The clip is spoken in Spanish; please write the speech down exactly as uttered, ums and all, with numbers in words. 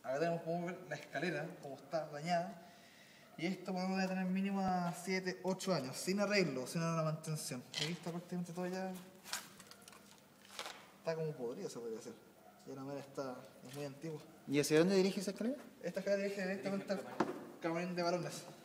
Acá tenemos como ver la escalera, como está dañada. Y esto podemos tener mínimo a siete, ocho años, sin arreglo, sin una mantención. Aquí está prácticamente todo ya. Está como podrido, se podría hacer. Ya la madera está, es muy antigua. ¿Y hacia dónde dirige esa escalera? Esta escalera dirige directamente al camarín de varones.